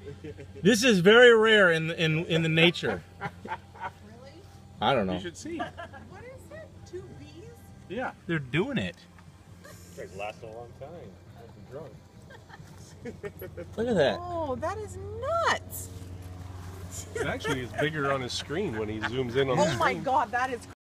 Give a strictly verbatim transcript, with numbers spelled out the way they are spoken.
This is very rare in in in the nature. Really? I don't know. You should see. What is it? Two bees? Yeah. They're doing it. It's lasted a long time. I'm drunk. Look at that. Oh, that is nuts. It actually is bigger on his screen when he zooms in on the Oh screen. my God, that is